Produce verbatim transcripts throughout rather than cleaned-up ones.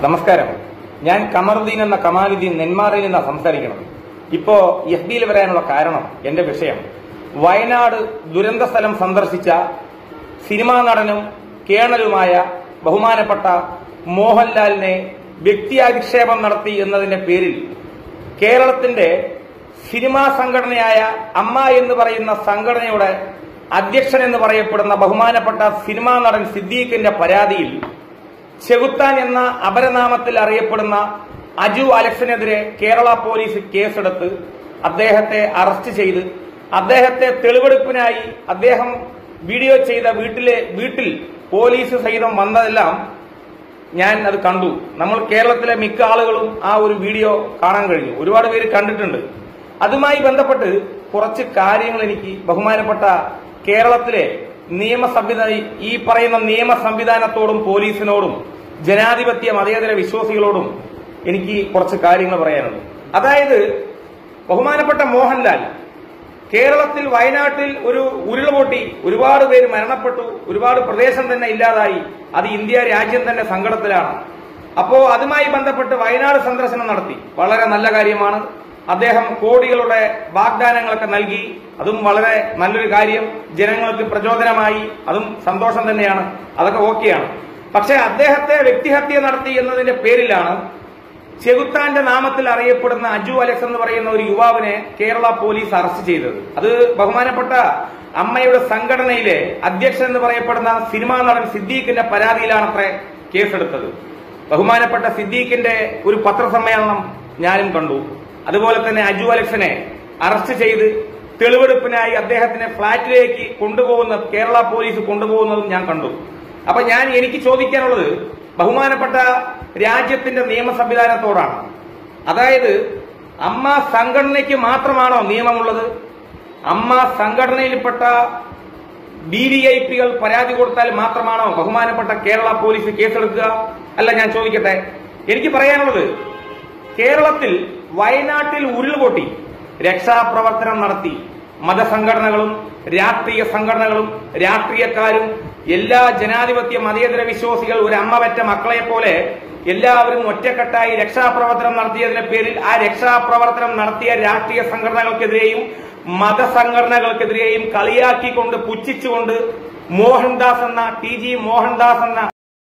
നമസ്കാരം. ഞാൻ കമറുദ്ദീൻ എന്ന കമാലുദ്ദീൻ നെന്മാറയിൽ നിന്നാണ് സംസാരിക്കുന്നത്. ഇപ്പോ എഫ് ബിയിൽ വരാനുള്ള കാരണം എന്റെ വിഷയം വയനാട് ദുരന്ത സ്ഥലം സന്ദർശിച്ച സിനിമാ നടനും കേണലുമായ ബഹുമാനപ്പെട്ട മോഹൻലാലിനെ വ്യക്തിയാധിക്ഷേപം നടത്തി എന്നതിന്റെ പേരിൽ കേരളത്തിന്റെ സിനിമാ സംഘടനയായ അമ്മ എന്ന് പറയുന്ന സംഘടനയുടെ അധ്യക്ഷൻ എന്ന് പറയപ്പെടുന്ന ബഹുമാനപ്പെട്ട സിനിമാ നടൻ സിദ്ദീഖിന്റെ പരാതിയിൽ ചെകുത്താൻ എന്ന അപരനാമത്തിൽ അറിയപ്പെടുന്ന അജു അലക്സിനെതിരെ കേരള പോലീസ് കേസെടുത്ത് അദ്ദേഹത്തെ അറസ്റ്റ് ചെയ്ത് അദ്ദേഹത്തെ തെളിവെടുപ്പിനായി അദ്ദേഹം വീഡിയോ ചെയ്ത വീട്ടിലെ വീട്ടിൽ പോലീസ് സഹിതം വന്നതെല്ലാം ഞാൻ അത് കണ്ടു. നമ്മൾ കേരളത്തിലെ മിക്ക ആളുകളും ആ ഒരു വീഡിയോ കാണാൻ കഴിഞ്ഞു. ഒരുപാട് പേര് കണ്ടിട്ടുണ്ട്. അതുമായി ബന്ധപ്പെട്ട് കുറച്ച് കാര്യങ്ങൾ എനിക്ക് ബഹുമാനപ്പെട്ട കേരളത്തിലെ നിയമ സംവിധാന ഈ പറയുന്ന നിയമ സംവിധാനത്തോടും പോലീസിനോടും ജനാധിപത്യ മതേതര വിശ്വാസികളോടും എനിക്ക് കുറച്ച് കാര്യങ്ങൾ പറയാനുണ്ട്. അതായത് ബഹുമാനപ്പെട്ട മോഹൻലാൽ കേരളത്തിൽ വയനാട്ടിൽ ഒരു ഉരുൾപൊട്ടി ഒരുപാട് പേര് മരണപ്പെട്ടു, ഒരുപാട് പ്രദേശം തന്നെ ഇല്ലാതായി. അത് ഇന്ത്യ രാജ്യം തന്നെ സങ്കടത്തിലാണ്. അപ്പോ അതുമായി ബന്ധപ്പെട്ട് വയനാട് സന്ദർശനം നടത്തി. വളരെ നല്ല കാര്യമാണ്. അദ്ദേഹം കോടികളുടെ വാഗ്ദാനങ്ങളൊക്കെ നൽകി. അതും വളരെ നല്ലൊരു കാര്യം. ജനങ്ങൾക്ക് പ്രചോദനമായി. അതും സന്തോഷം തന്നെയാണ്. അതൊക്കെ ഓക്കെയാണ്. പക്ഷെ അദ്ദേഹത്തെ വ്യക്തിഹത്യ നടത്തി എന്നതിന്റെ പേരിലാണ് ചെകുത്താന്റെ നാമത്തിൽ അറിയപ്പെടുന്ന അജു അലക്സ് എന്ന് പറയുന്ന ഒരു യുവാവിനെ കേരള പോലീസ് അറസ്റ്റ് ചെയ്തത്. അത് ബഹുമാനപ്പെട്ട അമ്മയുടെ സംഘടനയിലെ അധ്യക്ഷൻ എന്ന് പറയപ്പെടുന്ന സിനിമാ നടൻ സിദ്ദീഖിന്റെ പരാതിയിലാണത്രേ കേസെടുത്തത്. ബഹുമാനപ്പെട്ട സിദ്ദീഖിന്റെ ഒരു പത്രസമ്മേളനം ഞാനും കണ്ടു. അതുപോലെ തന്നെ അജു അലക്സിനെ അറസ്റ്റ് ചെയ്ത് തെളിവെടുപ്പിനായി അദ്ദേഹത്തിനെ ഫ്ളാറ്റിലേക്ക് കൊണ്ടുപോകുന്ന കേരള പോലീസ് കൊണ്ടുപോകുന്നതും ഞാൻ കണ്ടു. അപ്പൊ ഞാൻ എനിക്ക് ചോദിക്കാനുള്ളത് ബഹുമാനപ്പെട്ട രാജ്യത്തിന്റെ നിയമ സംവിധാനത്തോടാണ്. അതായത് അമ്മ സംഘടനയ്ക്ക് മാത്രമാണോ നിയമമുള്ളത്? അമ്മ സംഘടനയിൽപ്പെട്ട ബി വി ഐ പികൾ പരാതി കൊടുത്താൽ മാത്രമാണോ ബഹുമാനപ്പെട്ട കേരള പോലീസ് കേസെടുക്കുക? അല്ല, ഞാൻ ചോദിക്കട്ടെ. എനിക്ക് പറയാനുള്ളത് കേരളത്തിൽ വയനാട്ടിൽ ഉരുൾപൊട്ടി രക്ഷാപ്രവർത്തനം നടത്തി മതസംഘടനകളും രാഷ്ട്രീയ സംഘടനകളും രാഷ്ട്രീയക്കാരും എല്ലാ ജനാധിപത്യ മതേതര വിശ്വാസികൾ ഒരു അമ്മ പെറ്റ മക്കളെ പോലെ എല്ലാവരും ഒറ്റക്കെട്ടായി രക്ഷാപ്രവർത്തനം നടത്തിയതിന്റെ പേരിൽ ആ രക്ഷാപ്രവർത്തനം നടത്തിയ രാഷ്ട്രീയ സംഘടനകൾക്കെതിരെയും മതസംഘടനകൾക്കെതിരെയും കളിയാക്കിക്കൊണ്ട് പുച്ഛിച്ചുകൊണ്ട് മോഹൻദാസ് എന്ന ടി ജി മോഹൻദാസ് എന്ന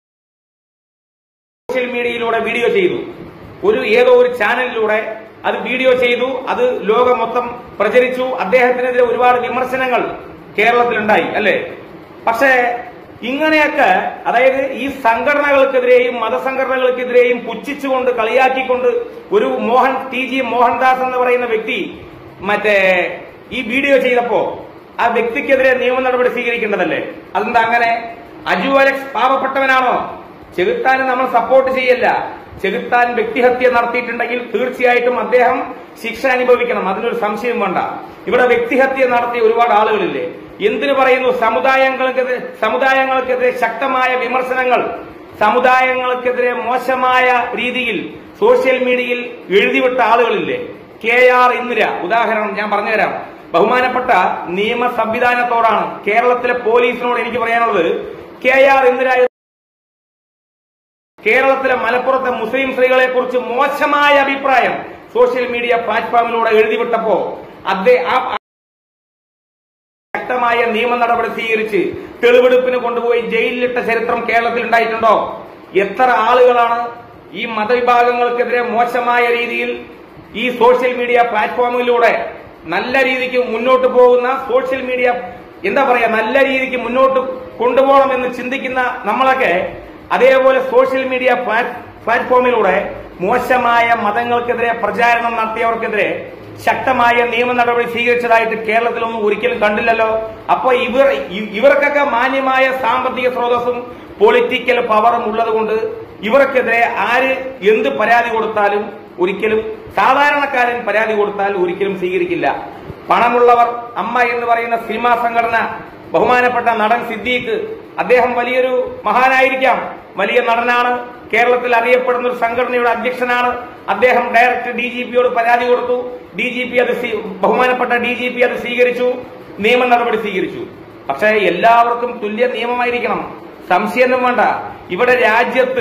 സോഷ്യൽ മീഡിയയിലൂടെ വീഡിയോ ചെയ്തു. ഒരു ഏതോ ഒരു ചാനലിലൂടെ അത് വീഡിയോ ചെയ്തു. അത് ലോകം മൊത്തം പ്രചരിച്ചു. അദ്ദേഹത്തിനെതിരെ ഒരുപാട് വിമർശനങ്ങൾ കേരളത്തിലുണ്ടായി, അല്ലേ? പക്ഷേ ഇങ്ങനെയൊക്കെ അതായത് ഈ സംഘടനകൾക്കെതിരെയും മതസംഘടനകൾക്കെതിരെയും പുച്ഛിച്ചുകൊണ്ട് കളിയാക്കിക്കൊണ്ട് ഒരു മോഹൻ ടി ജി മോഹൻദാസ് എന്ന് പറയുന്ന വ്യക്തി മറ്റേ ഈ വീഡിയോ ചെയ്തപ്പോ ആ വ്യക്തിക്കെതിരെ നിയമ നടപടി സ്വീകരിക്കേണ്ടതല്ലേ? അതെന്താ അങ്ങനെ? അജു അലക്സ് പാവപ്പെട്ടവനാണോ? ചെകുത്താന് നമ്മൾ സപ്പോർട്ട് ചെയ്യല്ല. ചെകുത്താൻ വ്യക്തിഹത്യ നടത്തിയിട്ടുണ്ടെങ്കിൽ തീർച്ചയായിട്ടും അദ്ദേഹം ശിക്ഷ അനുഭവിക്കണം. അതിനൊരു സംശയം വേണ്ട. ഇവിടെ വ്യക്തിഹത്യ നടത്തിയ ഒരുപാട് ആളുകളില്ലേ? എന്തിനു പറയുന്നു? സമുദായങ്ങൾക്കെതിരെ സമുദായങ്ങൾക്കെതിരെ ശക്തമായ വിമർശനങ്ങൾ, സമുദായങ്ങൾക്കെതിരെ മോശമായ രീതിയിൽ സോഷ്യൽ മീഡിയയിൽ എഴുതിവിട്ട ആളുകളില്ലേ? കെ ആർ ഇന്ദിര ഉദാഹരണം ഞാൻ പറഞ്ഞുതരാം. ബഹുമാനപ്പെട്ട നിയമ സംവിധാനത്തോടാണ് കേരളത്തിലെ പോലീസിനോട് എനിക്ക് പറയാനുള്ളത്. കെ ആർ ഇന്ദിര കേരളത്തിലെ മലപ്പുറത്തെ മുസ്ലിം സ്ത്രീകളെ കുറിച്ച് മോശമായ അഭിപ്രായം സോഷ്യൽ മീഡിയ പ്ലാറ്റ്ഫോമിലൂടെ എഴുതിവിട്ടപ്പോ അദ്ദേഹം ശക്തമായ നിയമ നടപടി സ്വീകരിച്ച് തെളിവെടുപ്പിന് കൊണ്ടുപോയി ജയിലിലിട്ട ചരിത്രം കേരളത്തിൽ ഉണ്ടായിട്ടുണ്ടോ? എത്ര ആളുകളാണ് ഈ മതവിഭാഗങ്ങൾക്കെതിരെ മോശമായ രീതിയിൽ ഈ സോഷ്യൽ മീഡിയ പ്ലാറ്റ്ഫോമിലൂടെ നല്ല രീതിക്ക് മുന്നോട്ട് പോകുന്ന സോഷ്യൽ മീഡിയ എന്താ പറയാ നല്ല രീതിക്ക് മുന്നോട്ട് കൊണ്ടുപോകണമെന്ന് ചിന്തിക്കുന്ന നമ്മളൊക്കെ അതേപോലെ സോഷ്യൽ മീഡിയ പ്ലാറ്റ്ഫോമിലൂടെ മോശമായ മതങ്ങൾക്കെതിരെ പ്രചാരണം നടത്തിയവർക്കെതിരെ ശക്തമായ നിയമ നടപടി സ്വീകരിച്ചതായിട്ട് കേരളത്തിലൊന്നും ഒരിക്കലും കണ്ടില്ലല്ലോ. അപ്പൊ ഇവർ ഇവർക്കൊക്കെ മാന്യമായ സാമ്പത്തിക സ്രോതസ്സും പൊളിറ്റിക്കൽ പവറും ഉള്ളതുകൊണ്ട് ഇവർക്കെതിരെ ആര് എന്ത് പരാതി കൊടുത്താലും ഒരിക്കലും സാധാരണക്കാരൻ പരാതി കൊടുത്താൽ ഒരിക്കലും സ്വീകരിക്കില്ല. പണമുള്ളവർ അമ്മ എന്ന് പറയുന്ന സിനിമാ സംഘടന ബഹുമാനപ്പെട്ട നടൻ സിദ്ദീഖ് അദ്ദേഹം വലിയൊരു മഹാനായിരിക്കാം, വലിയ നടനാണ്, കേരളത്തിൽ അറിയപ്പെടുന്ന ഒരു സംഘടനയുടെ അധ്യക്ഷനാണ്. അദ്ദേഹം ഡയറക്റ്റ് ഡി ജി പിയോട് പരാതി കൊടുത്തു. ഡി ജി പി അത് ബഹുമാനപ്പെട്ട ഡി ജി പി അത് സ്വീകരിച്ചു, നിയമ നടപടി സ്വീകരിച്ചു. പക്ഷേ എല്ലാവർക്കും തുല്യ നിയമമായിരിക്കണം. സംശയമൊന്നും വേണ്ട. ഇവിടെ രാജ്യത്ത്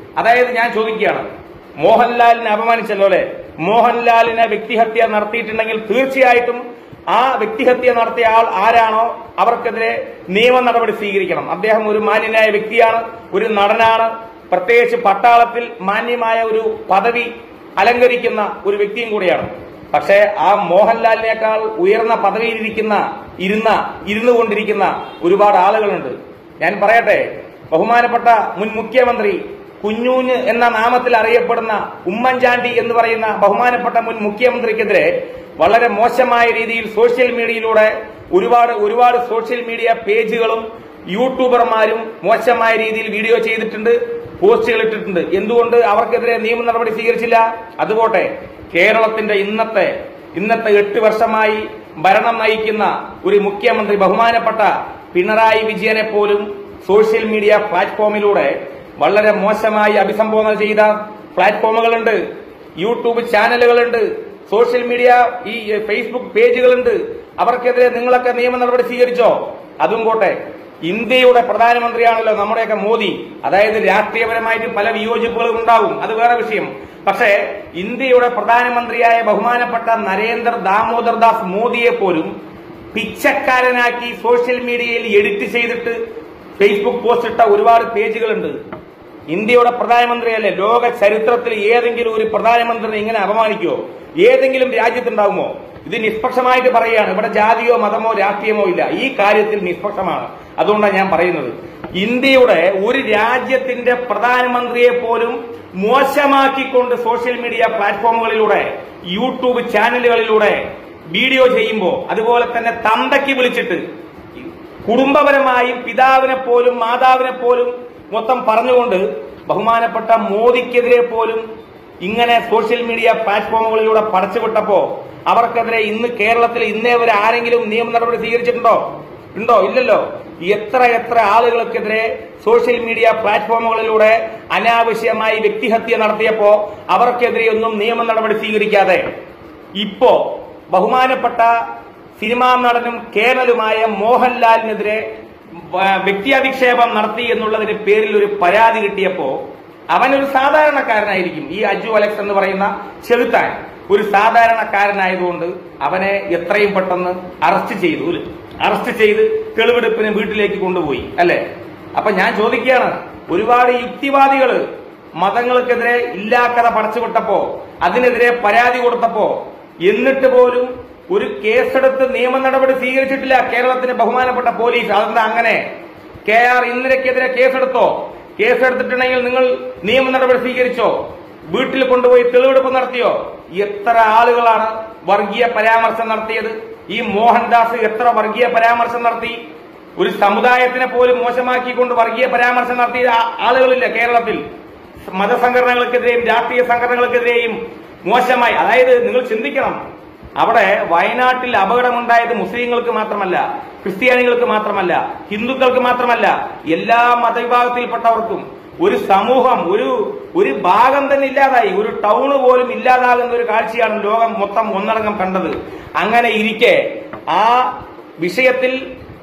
അതായത് ഞാൻ ചോദിക്കുകയാണ്, മോഹൻലാലിനെ അപമാനിച്ചല്ലോ അല്ലെ? മോഹൻലാലിനെ വ്യക്തിഹത്യ നടത്തിയിട്ടുണ്ടെങ്കിൽ തീർച്ചയായിട്ടും ആ വ്യക്തിഹത്യ നടത്തിയ ആൾ ആരാണോ അവർക്കെതിരെ നിയമ നടപടി സ്വീകരിക്കണം. അദ്ദേഹം ഒരു മാന്യനായ വ്യക്തിയാണ്, ഒരു നടനാണ്, പ്രത്യേകിച്ച് പട്ടാളത്തിൽ മാന്യമായ ഒരു പദവി അലങ്കരിക്കുന്ന ഒരു വ്യക്തിയും കൂടിയാണ്. പക്ഷേ ആ മോഹൻലാലിനേക്കാൾ ഉയർന്ന പദവിയിലിരിക്കുന്ന ഇരുന്ന ഇരുന്നു കൊണ്ടിരിക്കുന്ന ഒരുപാട് ആളുകളുണ്ട്. ഞാൻ പറയട്ടെ, ബഹുമാനപ്പെട്ട മുൻ മുഖ്യമന്ത്രി കുഞ്ഞൂഞ്ഞ് എന്ന നാമത്തിൽ അറിയപ്പെടുന്ന ഉമ്മൻചാണ്ടി എന്ന് പറയുന്ന ബഹുമാനപ്പെട്ട മുൻ മുഖ്യമന്ത്രിക്കെതിരെ വളരെ മോശമായ രീതിയിൽ സോഷ്യൽ മീഡിയയിലൂടെ ഒരുപാട് ഒരുപാട് സോഷ്യൽ മീഡിയ പേജുകളും യൂട്യൂബർമാരും മോശമായ രീതിയിൽ വീഡിയോ ചെയ്തിട്ടുണ്ട്, പോസ്റ്റുകൾ ഇട്ടിട്ടുണ്ട്. എന്തുകൊണ്ട് അവർക്കെതിരെ നിയമ നടപടി സ്വീകരിച്ചില്ല? അതുപോട്ടെ, കേരളത്തിന്റെ ഇന്നത്തെ ഇന്നത്തെ എട്ട് വർഷമായി ഭരണം നയിക്കുന്ന ഒരു മുഖ്യമന്ത്രി ബഹുമാനപ്പെട്ട പിണറായി വിജയനെ പോലും സോഷ്യൽ മീഡിയ പ്ലാറ്റ്ഫോമിലൂടെ വളരെ മോശമായി അഭിസംബോധന ചെയ്ത പ്ലാറ്റ്ഫോമുകളുണ്ട്, യൂട്യൂബ് ചാനലുകളുണ്ട്, സോഷ്യൽ മീഡിയ ഈ ഫേസ്ബുക്ക് പേജുകളുണ്ട്. അവർക്കെതിരെ നിങ്ങളൊക്കെ നിയമ നടപടി സ്വീകരിച്ചോ? അതും പോട്ടെ, ഇന്ത്യയുടെ പ്രധാനമന്ത്രിയാണല്ലോ നമ്മുടെയൊക്കെ മോദി. അതായത് രാഷ്ട്രീയപരമായിട്ട് പല വിയോജിപ്പുകളും ഉണ്ടാവും, അത് വേറെ വിഷയം. പക്ഷേ ഇന്ത്യയുടെ പ്രധാനമന്ത്രിയായ ബഹുമാനപ്പെട്ട നരേന്ദ്ര ദാമോദർ ദാസ് മോദിയെ പോലും പിച്ചക്കാരനാക്കി സോഷ്യൽ മീഡിയയിൽ എഡിറ്റ് ചെയ്തിട്ട് ഫേസ്ബുക്ക് പോസ്റ്റ് ഇട്ട ഒരുപാട് പേജുകളുണ്ട്. ഇന്ത്യയുടെ പ്രധാനമന്ത്രിയല്ലേ? ലോക ചരിത്രത്തിൽ ഏതെങ്കിലും ഒരു പ്രധാനമന്ത്രിനെ ഇങ്ങനെ അപമാനിക്കുമോ? ഏതെങ്കിലും രാജ്യത്തുണ്ടാകുമോ? ഇത് നിഷ്പക്ഷമായിട്ട് പറയുകയാണ്. ഇവിടെ ജാതിയോ മതമോ രാഷ്ട്രീയമോ ഇല്ല, ഈ കാര്യത്തിൽ നിഷ്പക്ഷമാണ്. അതുകൊണ്ടാണ് ഞാൻ പറയുന്നത്, ഇന്ത്യയുടെ ഒരു രാജ്യത്തിന്റെ പ്രധാനമന്ത്രിയെ പോലും മോശമാക്കിക്കൊണ്ട് സോഷ്യൽ മീഡിയ പ്ലാറ്റ്ഫോമുകളിലൂടെ യൂട്യൂബ് ചാനലുകളിലൂടെ വീഡിയോ ചെയ്യുമ്പോൾ, അതുപോലെ തന്നെ തന്തയ്ക്ക് വിളിച്ചിട്ട് കുടുംബപരമായും പിതാവിനെ പോലും മാതാവിനെ പോലും മൊത്തം പറഞ്ഞുകൊണ്ട് ബഹുമാനപ്പെട്ട മോദിക്കെതിരെ പോലും ഇങ്ങനെ സോഷ്യൽ മീഡിയ പ്ലാറ്റ്ഫോമുകളിലൂടെ പടച്ചുവിട്ടപ്പോ അവർക്കെതിരെ ഇന്ന് കേരളത്തിൽ ഇന്നേ വരെ ആരെങ്കിലും നിയമ നടപടി സ്വീകരിച്ചിട്ടുണ്ടോ? ഉണ്ടോ? ഇല്ലല്ലോ. എത്ര എത്ര ആളുകൾക്കെതിരെ സോഷ്യൽ മീഡിയ പ്ലാറ്റ്ഫോമുകളിലൂടെ അനാവശ്യമായി വ്യക്തിഹത്യ നടത്തിയപ്പോ അവർക്കെതിരെയൊന്നും നിയമ നടപടി സ്വീകരിക്കാതെ ഇപ്പോ ബഹുമാനപ്പെട്ട സിനിമാ നടനും കേണലുമായ മോഹൻലാലിനെതിരെ വ്യക്തിയധിക്ഷേപം നടത്തി എന്നുള്ളതിന് പേരിൽ ഒരു പരാതി കിട്ടിയപ്പോ അവനൊരു സാധാരണക്കാരനായിരിക്കും. ഈ അജു അലക്സ് എന്ന് പറയുന്ന ചെറുത്താൻ ഒരു സാധാരണക്കാരനായതുകൊണ്ട് അവനെ എത്രയും പെട്ടെന്ന് അറസ്റ്റ് ചെയ്തു അറസ്റ്റ് ചെയ്ത് തെളിവെടുപ്പിന് വീട്ടിലേക്ക് കൊണ്ടുപോയി, അല്ലെ? അപ്പൊ ഞാൻ ചോദിക്കുകയാണ്, ഒരുപാട് യുക്തിവാദികള് മതങ്ങൾക്കെതിരെ ഇല്ലാക്കഥ പടച്ചുവിട്ടപ്പോ അതിനെതിരെ പരാതി കൊടുത്തപ്പോ എന്നിട്ട് പോലും ഒരു കേസെടുത്ത് നിയമ നടപടി സ്വീകരിച്ചിട്ടില്ല കേരളത്തിന് ബഹുമാനപ്പെട്ട പോലീസ്. അതെന്താ അങ്ങനെ? K R ഇന്ദിരക്കെതിരെ കേസെടുത്തോ? കേസെടുത്തിട്ടുണ്ടെങ്കിൽ നിങ്ങൾ നിയമ നടപടി സ്വീകരിച്ചോ? വീട്ടിൽ കൊണ്ടുപോയി തെളിവെടുപ്പ് നടത്തിയോ? എത്ര ആളുകളാണ് വർഗീയ പരാമർശം നടത്തിയത്? ഈ മോഹൻദാസ് എത്ര വർഗീയ പരാമർശം നടത്തി? ഒരു സമുദായത്തിനെ പോലും മോശമാക്കിക്കൊണ്ട് വർഗീയ പരാമർശം നടത്തിയ ആളുകളില്ല കേരളത്തിൽ. മതസംഘടനകൾക്കെതിരെയും രാഷ്ട്രീയ സംഘടനകൾക്കെതിരെയും മോശമായി. അതായത് നിങ്ങൾ ചിന്തിക്കണം, അവിടെ വയനാട്ടിൽ അപകടമുണ്ടായത് മുസ്ലിങ്ങൾക്ക് മാത്രമല്ല, ക്രിസ്ത്യാനികൾക്ക് മാത്രമല്ല, ഹിന്ദുക്കൾക്ക് മാത്രമല്ല, എല്ലാ മതവിഭാഗത്തിൽപ്പെട്ടവർക്കും. ഒരു സമൂഹം, ഒരു ഒരു ഭാഗം തന്നെ ഇല്ലാതായി, ഒരു ടൗണ് പോലും ഇല്ലാതാകുന്ന ഒരു കാഴ്ചയാണ് ലോകം മൊത്തം ഒന്നടങ്കം കണ്ടത്. അങ്ങനെ ഇരിക്കെ ആ വിഷയത്തിൽ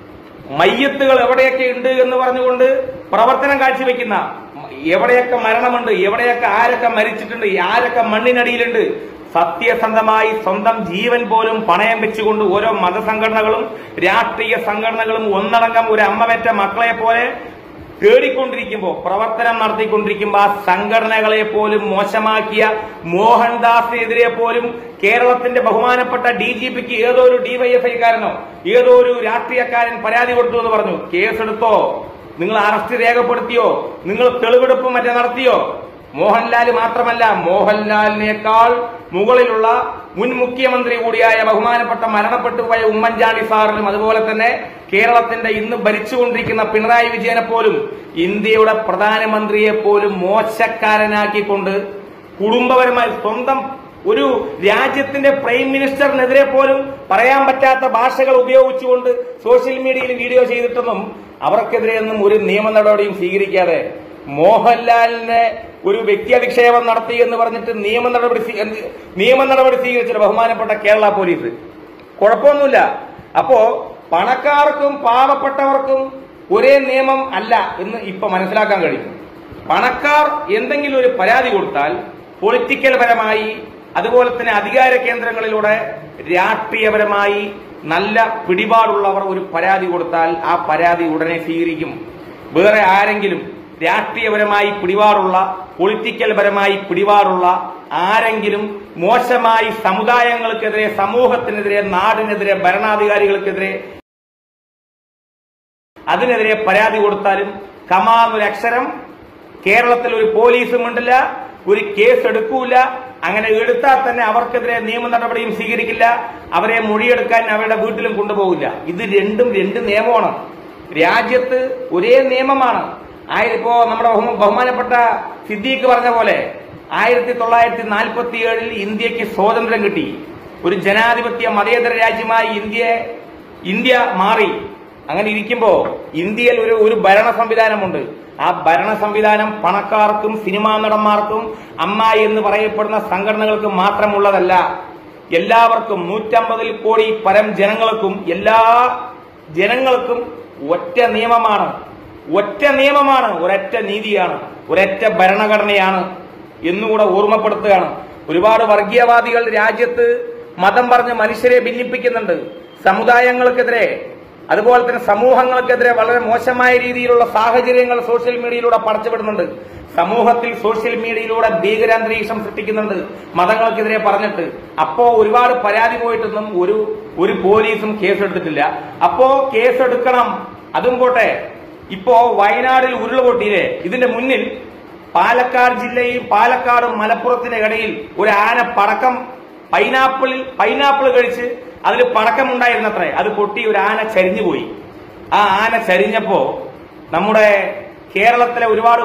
മയ്യത്തുകൾ എവിടെയൊക്കെ ഉണ്ട് എന്ന് പറഞ്ഞുകൊണ്ട് പ്രവർത്തനം കാഴ്ചവെക്കുന്ന, എവിടെയൊക്കെ മരണമുണ്ട്, എവിടെയൊക്കെ ആരൊക്കെ മരിച്ചിട്ടുണ്ട്, ആരൊക്കെ മണ്ണിനടിയിലുണ്ട്, സത്യസന്ധമായി സ്വന്തം ജീവൻ പോലും പണയം വെച്ചുകൊണ്ട് ഓരോ മതസംഘടനകളും രാഷ്ട്രീയ സംഘടനകളും ഒന്നടങ്കം ഒരു അമ്മ പെറ്റ മക്കളെ പോലെ തേടിക്കൊണ്ടിരിക്കുമ്പോൾ, പ്രവർത്തനം നടത്തിക്കൊണ്ടിരിക്കുമ്പോൾ ആ സംഘടനകളെ പോലും മോശമാക്കിയ മോഹൻദാസിനെതിരെ പോലും കേരളത്തിന്റെ ബഹുമാനപ്പെട്ട ഡി ജി പിക്ക് ഏതോ ഒരു ഡിവൈഎഫ്ഐക്കാരനോ ഏതോ ഒരു രാഷ്ട്രീയക്കാരൻ പരാതി കൊടുത്തു എന്ന് പറഞ്ഞു. കേസെടുത്തോ? നിങ്ങൾ അറസ്റ്റ് രേഖപ്പെടുത്തിയോ? നിങ്ങൾ തെളിവെടുപ്പ് മറ്റേ നടത്തിയോ? മോഹൻലാൽ മാത്രമല്ല, മോഹൻലാലിനേക്കാൾ മുകളിലുള്ള മുൻ മുഖ്യമന്ത്രി കൂടിയായ ബഹുമാനപ്പെട്ട മരണപ്പെട്ടു പോയ ഉമ്മൻചാണ്ടി സാറിനും അതുപോലെ തന്നെ കേരളത്തിന്റെ ഇന്ന് ഭരിച്ചുകൊണ്ടിരിക്കുന്ന പിണറായി വിജയനെ പോലും ഇന്ത്യയുടെ പ്രധാനമന്ത്രിയെ പോലും മോശക്കാരനാക്കിക്കൊണ്ട് കുടുംബപരമായി സ്വന്തം ഒരു രാജ്യത്തിന്റെ പ്രൈം മിനിസ്റ്ററിനെതിരെ പോലും പറയാൻ പറ്റാത്ത ഭാഷകൾ ഉപയോഗിച്ചുകൊണ്ട് സോഷ്യൽ മീഡിയയിൽ വീഡിയോ ചെയ്തിട്ടൊന്നും അവർക്കെതിരെയൊന്നും ഒരു നിയമ നടപടിയും സ്വീകരിക്കാതെ മോഹൻലാലിനെ ഒരു വ്യക്തി അധിക്ഷേപം നടത്തി എന്ന് പറഞ്ഞിട്ട് നിയമ നടപടി നിയമ നടപടി സ്വീകരിച്ചിട്ട് ബഹുമാനപ്പെട്ട കേരള പോലീസ്. കുഴപ്പമൊന്നുമില്ല. അപ്പോ പണക്കാർക്കും പാവപ്പെട്ടവർക്കും ഒരേ നിയമം അല്ല എന്ന് ഇപ്പൊ മനസ്സിലാക്കാൻ കഴിയും. പണക്കാർ എന്തെങ്കിലും ഒരു പരാതി കൊടുത്താൽ പൊളിറ്റിക്കൽ പരമായി, അതുപോലെ തന്നെ അധികാര കേന്ദ്രങ്ങളിലൂടെ രാഷ്ട്രീയപരമായി നല്ല പിടിപാടുള്ളവർ ഒരു പരാതി കൊടുത്താൽ ആ പരാതി ഉടനെ സ്വീകരിക്കും. വേറെ ആരെങ്കിലും രാഷ്ട്രീയപരമായി പിടിപാടുള്ള, പൊളിറ്റിക്കൽ പരമായി പിടിപാടുള്ള ആരെങ്കിലും മോശമായി സമുദായങ്ങൾക്കെതിരെ, സമൂഹത്തിനെതിരെ, നാടിനെതിരെ, ഭരണാധികാരികൾക്കെതിരെ അതിനെതിരെ പരാതി കൊടുത്താലും കമാന്നൊരു അക്ഷരം കേരളത്തിൽ ഒരു പോലീസും ഉണ്ടില്ല, ഒരു കേസ് എടുക്കൂല. അങ്ങനെ എടുത്താൽ തന്നെ അവർക്കെതിരെ നിയമ നടപടിയും സ്വീകരിക്കില്ല, അവരെ മൊഴിയെടുക്കാൻ അവരുടെ വീട്ടിലും കൊണ്ടുപോകില്ല. ഇത് രണ്ടും രണ്ട് നിയമമാണ്. രാജ്യത്ത് ഒരേ നിയമമാണ്. ആയിരപ്പോ നമ്മുടെ ബഹുമാനപ്പെട്ട സിദ്ദീഖ് പറഞ്ഞ പോലെ ആയിരത്തി തൊള്ളായിരത്തി നാൽപ്പത്തി ഏഴിൽ ഇന്ത്യക്ക് സ്വാതന്ത്ര്യം കിട്ടി. ഒരു ജനാധിപത്യ മതേതര രാജ്യമായി ഇന്ത്യ ഇന്ത്യ മാറി. അങ്ങനെ ഇരിക്കുമ്പോ ഇന്ത്യയിൽ ഒരു ഒരു ഭരണ സംവിധാനമുണ്ട്. ആ ഭരണ സംവിധാനം പണക്കാർക്കും സിനിമാ നടന്മാർക്കും അമ്മായി എന്ന് പറയപ്പെടുന്ന സംഘടനകൾക്കും മാത്രമുള്ളതല്ല. എല്ലാവർക്കും, നൂറ്റമ്പതിൽ കോടി പരം ജനങ്ങൾക്കും, എല്ലാ ജനങ്ങൾക്കും ഒറ്റ നിയമമാണ്, ഒറ്റ നിയമമാണ്, ഒരൊറ്റ നീതിയാണ്, ഒരൊറ്റ ഭരണഘടനയാണ് എന്നുകൂടെ ഓർമ്മപ്പെടുത്തുകയാണ്. ഒരുപാട് വർഗീയവാദികൾ രാജ്യത്ത് മതം പറഞ്ഞ് മനുഷ്യരെ ഭിന്നിപ്പിക്കുന്നുണ്ട്. സമുദായങ്ങൾക്കെതിരെ, അതുപോലെ തന്നെ സമൂഹങ്ങൾക്കെതിരെ വളരെ മോശമായ രീതിയിലുള്ള സാഹചര്യങ്ങൾ സോഷ്യൽ മീഡിയയിലൂടെ പടച്ചുവിടുന്നുണ്ട്. സമൂഹത്തിൽ സോഷ്യൽ മീഡിയയിലൂടെ ഭീകരാന്തരീക്ഷം സൃഷ്ടിക്കുന്നുണ്ട് മതങ്ങൾക്കെതിരെ പറഞ്ഞിട്ട്. അപ്പോ ഒരുപാട് പരാതി പോയിട്ടൊന്നും ഒരു ഒരു പോലീസും കേസെടുത്തിട്ടില്ല. അപ്പോ കേസെടുക്കണം. അതും പോട്ടെ, ഇപ്പോ വയനാടിൽ ഉരുൾപൊട്ടിയില്ലേ, ഇതിന്റെ മുന്നിൽ പാലക്കാട് ജില്ലയും പാലക്കാടും മലപ്പുറത്തിന്റെ ഇടയിൽ ഒരു ആന പടക്കം പൈനാപ്പിളിൽ പൈനാപ്പിൾ കഴിച്ച് അതിൽ പടക്കമുണ്ടായിരുന്നത്രേ, അത് പൊട്ടി ഒരു ആന ചരിഞ്ഞുപോയി. ആ ആന ചരിഞ്ഞപ്പോ നമ്മുടെ കേരളത്തിലെ ഒരുപാട്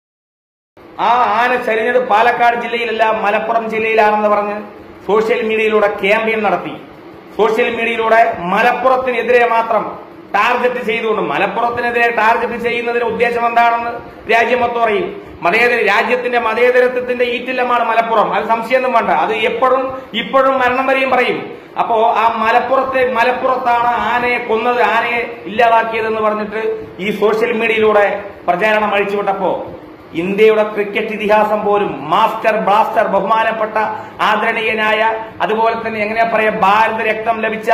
ആ ആന ചരിഞ്ഞത് പാലക്കാട് ജില്ലയിലല്ല മലപ്പുറം ജില്ലയിലാണെന്ന് പറഞ്ഞ് സോഷ്യൽ മീഡിയയിലൂടെ ക്യാമ്പയിൻ നടത്തി. സോഷ്യൽ മീഡിയയിലൂടെ മലപ്പുറത്തിനെതിരെ മാത്രം ടാർഗറ്റ് ചെയ്തുകൊണ്ട്, മലപ്പുറത്തിനെതിരെ ടാർഗറ്റ് ചെയ്യുന്നതിന്റെ ഉദ്ദേശം എന്താണെന്ന് രാജ്യം മൊത്തം അറിയും. മതേതര രാജ്യത്തിന്റെ മതേതരത്വത്തിന്റെ ഈറ്റില്ലമാണ് മലപ്പുറം, അത് സംശയമൊന്നും വേണ്ട. അത് എപ്പോഴും ഇപ്പോഴും മരണം വരെയും പറയും. അപ്പോ ആ മലപ്പുറത്തെ മലപ്പുറത്താണ് ആനയെ കൊന്നത്, ആനയെ ഇല്ലാതാക്കിയതെന്ന് പറഞ്ഞിട്ട് ഈ സോഷ്യൽ മീഡിയയിലൂടെ പ്രചാരണം അഴിച്ചുവിട്ടപ്പോ ഇന്ത്യയുടെ ക്രിക്കറ്റ് ഇതിഹാസം പോലും മാസ്റ്റർ ബ്ലാസ്റ്റർ ബഹുമാനപ്പെട്ട ആദരണീയനായ, അതുപോലെ തന്നെ എങ്ങനെയാ പറയാ, ഭാരത രക്തം ലഭിച്ച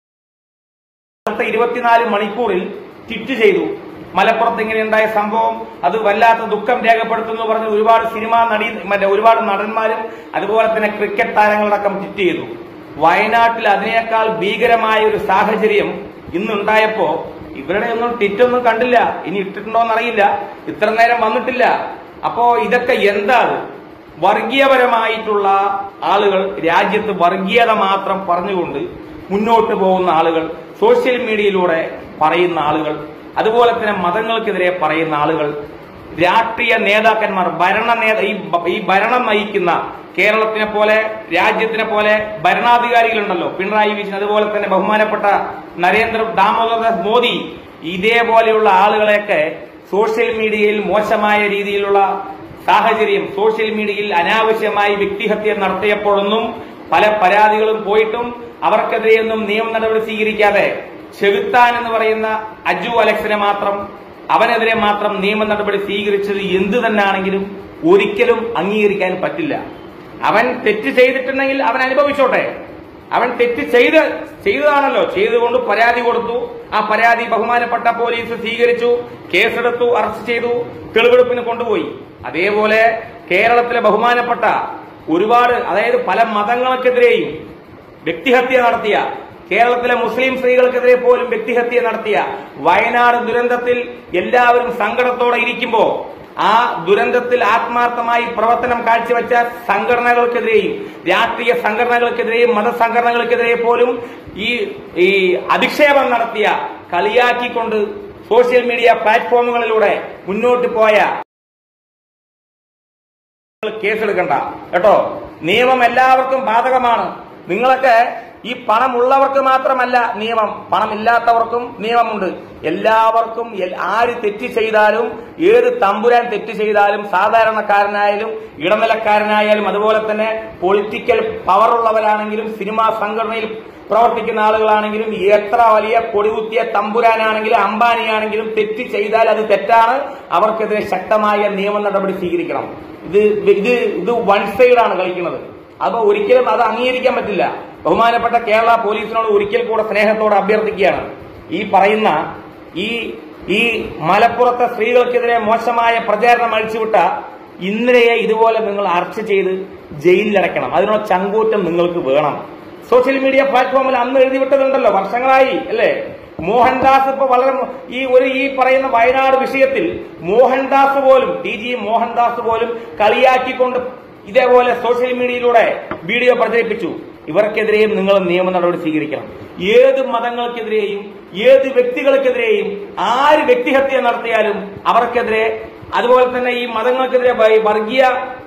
അടുത്ത ഇരുപത്തിനാല് മണിക്കൂറിൽ ട്വീറ്റ് ചെയ്തു മലപ്പുറത്ത് ഇങ്ങനെയുണ്ടായ സംഭവം, അത് വല്ലാത്ത ദുഃഖം രേഖപ്പെടുത്തുന്നു പറഞ്ഞ് ഒരുപാട് സിനിമാ നടി മറ്റേ ഒരുപാട് നടന്മാരും അതുപോലെ തന്നെ ക്രിക്കറ്റ് താരങ്ങളടക്കം ട്വീറ്റ് ചെയ്തു. വയനാട്ടിൽ അതിനേക്കാൾ ഭീകരമായ ഒരു സാഹചര്യം ഇന്നുണ്ടായപ്പോ ഇവരുടെ ഒന്നും ട്വിറ്റൊന്നും കണ്ടില്ല. ഇനി ഇട്ടിട്ടുണ്ടോന്ന് അറിയില്ല, ഇത്ര നേരം വന്നിട്ടില്ല. അപ്പോ ഇതൊക്കെ എന്താണ്? വർഗീയപരമായിട്ടുള്ള ആളുകൾ, രാജ്യത്ത് വർഗീയത മാത്രം പറഞ്ഞുകൊണ്ട് മുന്നോട്ട് പോകുന്ന ആളുകൾ, സോഷ്യൽ മീഡിയയിലൂടെ പറയുന്ന ആളുകൾ, അതുപോലെ തന്നെ മതങ്ങൾക്കെതിരെ പറയുന്ന ആളുകൾ, രാഷ്ട്രീയ നേതാക്കന്മാർ, ഭരണ നേത ഈ ഭരണം നയിക്കുന്ന കേരളത്തിനെ പോലെ രാജ്യത്തിനെ പോലെ ഭരണാധികാരികളുണ്ടല്ലോ, പിണറായി വിജയൻ, അതുപോലെ തന്നെ ബഹുമാനപ്പെട്ട നരേന്ദ്ര ദാമോദർദാസ് മോദി, ഇതേപോലെയുള്ള ആളുകളെയൊക്കെ സോഷ്യൽ മീഡിയയിൽ മോശമായ രീതിയിലുള്ള സാഹചര്യം, സോഷ്യൽ മീഡിയയിൽ അനാവശ്യമായി വ്യക്തിഹത്യ നടത്തിയപ്പോഴൊന്നും പല പരാതികളും പോയിട്ടും അവർക്കെതിരെയൊന്നും നിയമ നടപടി സ്വീകരിക്കാതെ ചെകുത്താൻ എന്ന് പറയുന്ന അജു അലക്സിനെ മാത്രം, അവനെതിരെ മാത്രം നിയമ നടപടി സ്വീകരിച്ചത് എന്തു തന്നെയാണെങ്കിലും ഒരിക്കലും അംഗീകരിക്കാൻ പറ്റില്ല. അവൻ തെറ്റ് ചെയ്തിട്ടുണ്ടെങ്കിൽ അവൻ അനുഭവിച്ചോട്ടെ. അവൻ തെറ്റ് ചെയ്ത് ചെയ്തതാണല്ലോ, ചെയ്തുകൊണ്ട് പരാതി കൊടുത്തു. ആ പരാതി ബഹുമാനപ്പെട്ട പോലീസ് സ്വീകരിച്ചു, കേസെടുത്തു, അറസ്റ്റ് ചെയ്തു, തെളിവെടുപ്പിന് കൊണ്ടുപോയി. അതേപോലെ കേരളത്തിലെ ബഹുമാനപ്പെട്ട ഒരുപാട്, അതായത് പല മതങ്ങൾക്കെതിരെയും വ്യക്തിഹത്യ നടത്തിയ, കേരളത്തിലെ മുസ്ലിം സ്ത്രീകൾക്കെതിരെ പോലും വ്യക്തിഹത്യ നടത്തിയ വയനാട് ദുരന്തത്തിൽ എല്ലാവരും സങ്കടത്തോടെ ഇരിക്കുമ്പോ ആ ദുരന്തത്തിൽ ആത്മാർത്ഥമായി പ്രവർത്തനം കാഴ്ചവെച്ച സംഘടനകൾക്കെതിരെയും രാഷ്ട്രീയ സംഘടനകൾക്കെതിരെയും മതസംഘടനകൾക്കെതിരെ പോലും ഈ ഈ അധിക്ഷേപം നടത്തിയ, കളിയാക്കിക്കൊണ്ട് സോഷ്യൽ മീഡിയ പ്ലാറ്റ്ഫോമുകളിലൂടെ മുന്നോട്ട് പോയ കേസെടുക്കണ്ട കേട്ടോ. നിയമം എല്ലാവർക്കും ബാധകമാണ്. നിങ്ങളൊക്കെ ഈ പണമുള്ളവർക്ക് മാത്രമല്ല നിയമം, പണമില്ലാത്തവർക്കും നിയമമുണ്ട്. എല്ലാവർക്കും ആര് തെറ്റ് ചെയ്താലും, ഏത് തമ്പുരാൻ തെറ്റ് ചെയ്താലും, സാധാരണക്കാരനായാലും ഇടനിലക്കാരനായാലും അതുപോലെ തന്നെ പൊളിറ്റിക്കൽ പവറുള്ളവരാണെങ്കിലും സിനിമാ സംഘടനയിൽ പ്രവർത്തിക്കുന്ന ആളുകളാണെങ്കിലും എത്ര വലിയ കൊടികുത്തിയ തമ്പുരാനാണെങ്കിലും അംബാനിയാണെങ്കിലും തെറ്റ് ചെയ്താൽ അത് തെറ്റാണ്. അവർക്കെതിരെ ശക്തമായ നിയമ നടപടി സ്വീകരിക്കണം. ഇത് ഇത് ഇത് വൺ സൈഡാണ് കളിക്കുന്നത്. അപ്പൊ ഒരിക്കലും അത് അംഗീകരിക്കാൻ പറ്റില്ല. ബഹുമാനപ്പെട്ട കേരള പോലീസിനോട് ഒരിക്കൽ കൂടെ സ്നേഹത്തോടെ അഭ്യർത്ഥിക്കുകയാണ്. ഈ പറയുന്ന ഈ ഈ മലപ്പുറത്തെ സ്ത്രീകൾക്കെതിരെ മോശമായ പ്രചാരണം അഴിച്ചുവിട്ട ഇന്നലെയെ ഇതുപോലെ നിങ്ങൾ അറസ്റ്റ് ചെയ്ത് ജയിലിലടക്കണം. അതിനുള്ള ചങ്കൂറ്റം നിങ്ങൾക്ക് വേണം. സോഷ്യൽ മീഡിയ പ്ലാറ്റ്ഫോമിൽ അന്ന് എഴുതിവിട്ടതുണ്ടല്ലോ, വർഷങ്ങളായി അല്ലേ. മോഹൻദാസ് ഇപ്പൊ വളരെ ഈ ഒരു ഈ പറയുന്ന വയനാട് വിഷയത്തിൽ മോഹൻദാസ് പോലും ടി ജി മോഹൻദാസ് പോലും കളിയാക്കിക്കൊണ്ട് ഇതേപോലെ സോഷ്യൽ മീഡിയയിലൂടെ വീഡിയോ പ്രചരിപ്പിച്ചു. ഇവർക്കെതിരെയും നിങ്ങൾ നിയമ നടപടി സ്വീകരിക്കണം. ഏത് മതങ്ങൾക്കെതിരെയും ഏത് വ്യക്തികൾക്കെതിരെയും ആര് വ്യക്തിഹത്യ നടത്തിയാലും അവർക്കെതിരെ, അതുപോലെ തന്നെ ഈ മതങ്ങൾക്കെതിരെ വർഗീയ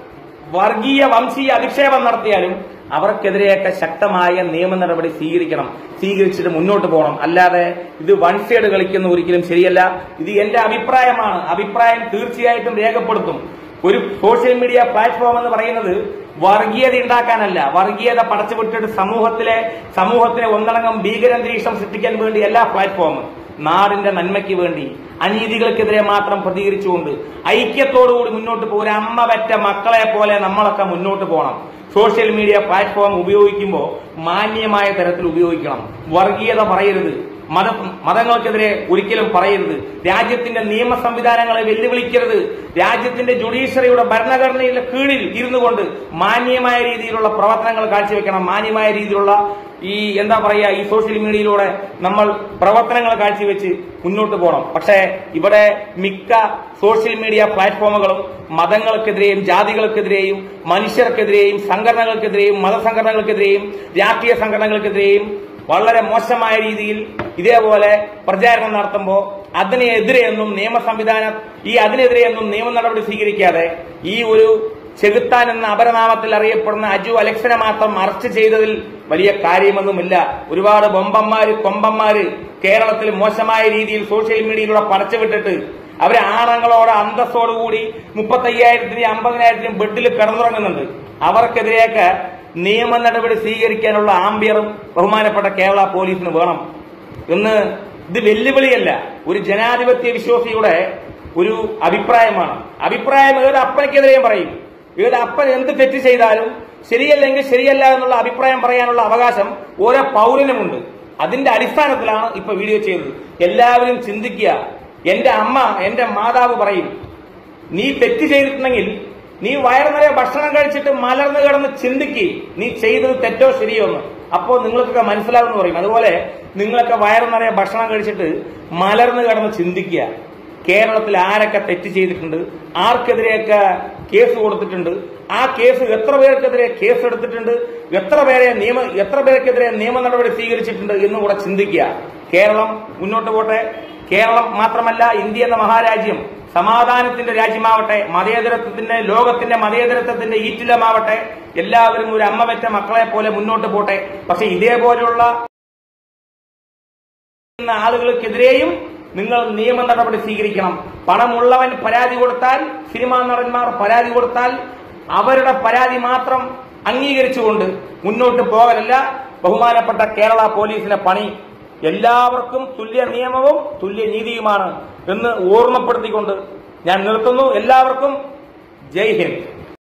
വർഗീയ വംശീയ അധിക്ഷേപം നടത്തിയാലും അവർക്കെതിരെയൊക്കെ ശക്തമായ നിയമ നടപടി സ്വീകരിക്കണം. സ്വീകരിച്ചിട്ട് മുന്നോട്ട് പോകണം. അല്ലാതെ ഇത് വൺ സൈഡ് കളിക്കുന്ന ഒരിക്കലും ശരിയല്ല. ഇത് എന്റെ അഭിപ്രായമാണ്. അഭിപ്രായം തീർച്ചയായിട്ടും രേഖപ്പെടുത്തും. ഒരു സോഷ്യൽ മീഡിയ പ്ലാറ്റ്ഫോം എന്ന് പറയുന്നത് വർഗീയത ഉണ്ടാക്കാനല്ല, വർഗീയത പടച്ചുവിട്ടിട്ട് സമൂഹത്തിലെ സമൂഹത്തിലെ ഒന്നടങ്കം ഭീകരാന്തരീക്ഷം സൃഷ്ടിക്കാൻ വേണ്ടി എല്ലാ പ്ലാറ്റ്ഫോമും നാടിന്റെ നന്മയ്ക്ക് വേണ്ടി അനീതികൾക്കെതിരെ മാത്രം പ്രതികരിച്ചുകൊണ്ട് ഐക്യത്തോടുകൂടി മുന്നോട്ട് പോകും. ഒരു അമ്മ പെറ്റ മക്കളെ പോലെ നമ്മളൊക്കെ മുന്നോട്ട് പോകണം. സോഷ്യൽ മീഡിയ പ്ലാറ്റ്ഫോം ഉപയോഗിക്കുമ്പോൾ മാന്യമായ തരത്തിൽ ഉപയോഗിക്കണം. വർഗീയത പറയരുത്, മത മതങ്ങൾക്കെതിരെ ഒരിക്കലും പറയരുത്. രാജ്യത്തിന്റെ നിയമ സംവിധാനങ്ങളെ വെല്ലുവിളിക്കരുത്. രാജ്യത്തിന്റെ ജുഡീഷ്യറിയുടെ ഭരണഘടനയുടെ കീഴിൽ ഇരുന്നു കൊണ്ട് മാന്യമായ രീതിയിലുള്ള പ്രവർത്തനങ്ങൾ കാഴ്ചവെക്കണം. മാന്യമായ രീതിയിലുള്ള ഈ എന്താ പറയാ ഈ സോഷ്യൽ മീഡിയയിലൂടെ നമ്മൾ പ്രവർത്തനങ്ങൾ കാഴ്ചവെച്ച് മുന്നോട്ട് പോകണം. പക്ഷേ ഇവിടെ മിക്ക സോഷ്യൽ മീഡിയ പ്ലാറ്റ്ഫോമുകളും മതങ്ങൾക്കെതിരെയും ജാതികൾക്കെതിരെയും മനുഷ്യർക്കെതിരെയും സംഘടനകൾക്കെതിരെയും മതസംഘടനകൾക്കെതിരെയും രാഷ്ട്രീയ സംഘടനകൾക്കെതിരെയും വളരെ മോശമായ രീതിയിൽ ഇതേപോലെ പ്രചാരണം നടത്തുമ്പോൾ അതിനെതിരെയൊന്നും നിയമ സംവിധാനം ഈ അതിനെതിരെയൊന്നും നിയമ നടപടി സ്വീകരിക്കാതെ ഈ ഒരു ചെകുത്താൻ എന്ന അപരനാമത്തിൽ അറിയപ്പെടുന്ന അജു അലക്സിനെ മാത്രം അറസ്റ്റ് ചെയ്തതിൽ വലിയ കാര്യമൊന്നുമില്ല. ഒരുപാട് ബൊമ്പന്മാര് കൊമ്പന്മാര് കേരളത്തിൽ മോശമായ രീതിയിൽ സോഷ്യൽ മീഡിയയിലൂടെ പടച്ചുവിട്ടിട്ട് അവരെ ആണുങ്ങളോട് അന്തസ്സോടുകൂടി മുപ്പത്തയ്യായിരത്തിനും അമ്പതിനായിരത്തിനും ബെഡിൽ കിടന്നുറങ്ങുന്നുണ്ട്. അവർക്കെതിരെയൊക്കെ നിയമ നടപടി സ്വീകരിക്കാനുള്ള ആംബിയറും ബഹുമാനപ്പെട്ട കേരള പോലീസിന് വേണം. എന്ന് ഇത് വെല്ലുവിളിയല്ല, ഒരു ജനാധിപത്യ വിശ്വാസിയുടെ ഒരു അഭിപ്രായമാണ്. അഭിപ്രായം ഏത് അപ്പനക്കെതിരെയും പറയും. ഏത് അപ്പൻ എന്ത് തെറ്റ് ചെയ്താലും ശരിയല്ലെങ്കിൽ ശരിയല്ല എന്നുള്ള അഭിപ്രായം പറയാനുള്ള അവകാശം ഓരോ പൗരനുമുണ്ട്. അതിന്റെ അടിസ്ഥാനത്തിലാണ് ഇപ്പൊ വീഡിയോ ചെയ്തത്. എല്ലാവരും ചിന്തിക്കുക. എന്റെ അമ്മ എന്റെ മാതാവ് പറയും, നീ തെറ്റ് ചെയ്തിട്ടുണ്ടെങ്കിൽ നീ വയറു നിറയെ ഭക്ഷണം കഴിച്ചിട്ട് മലർന്നു കിടന്ന് ചിന്തിക്ക് നീ ചെയ്തത് തെറ്റോ ശരിയോ എന്ന്. അപ്പോൾ നിങ്ങൾക്കൊക്കെ മനസ്സിലാവുമെന്ന് പറയും. അതുപോലെ നിങ്ങളൊക്കെ വയറു നിറയെ ഭക്ഷണം കഴിച്ചിട്ട് മലർന്നു കിടന്ന് ചിന്തിക്കുക. കേരളത്തിൽ ആരൊക്കെ തെറ്റ് ചെയ്തിട്ടുണ്ട്, ആർക്കെതിരെയൊക്കെ കേസ് കൊടുത്തിട്ടുണ്ട്, ആ കേസ് എത്ര പേർക്കെതിരെ കേസ് എടുത്തിട്ടുണ്ട്, എത്ര പേരെ നിയമ എത്ര പേർക്കെതിരെ നിയമ നടപടി സ്വീകരിച്ചിട്ടുണ്ട് എന്നും കൂടെ ചിന്തിക്കുക. കേരളം മുന്നോട്ട് പോട്ടെ. കേരളം മാത്രമല്ല, ഇന്ത്യ എന്ന മഹാരാജ്യം സമാധാനത്തിന്റെ രാജ്യമാവട്ടെ, മതേതരത്വത്തിന്റെ ലോകത്തിന്റെ മതേതരത്വത്തിന്റെ ഈറ്റിലമാവട്ടെ. എല്ലാവരും ഒരു അമ്മ പെറ്റ മക്കളെ പോലെ മുന്നോട്ട് പോട്ടെ. പക്ഷെ ഇതേപോലെയുള്ള ആളുകൾക്കെതിരെയും നിങ്ങൾ നിയമ നടപടി സ്വീകരിക്കണം. പണമുള്ളവൻ പരാതി കൊടുത്താൽ, സിനിമാ നടന്മാർ പരാതി കൊടുത്താൽ അവരുടെ പരാതി മാത്രം അംഗീകരിച്ചുകൊണ്ട് മുന്നോട്ട് പോകലല്ല ബഹുമാനപ്പെട്ട കേരള പോലീസിന്റെ പണി. എല്ലാവർക്കും തുല്യ നിയമവും തുല്യ നീതിയുമാണ് എന്ന് ഓർമ്മപ്പെടുത്തിക്കൊണ്ട് ഞാൻ നിർത്തുന്നു. എല്ലാവർക്കും ജയ് ഹിന്ദ്.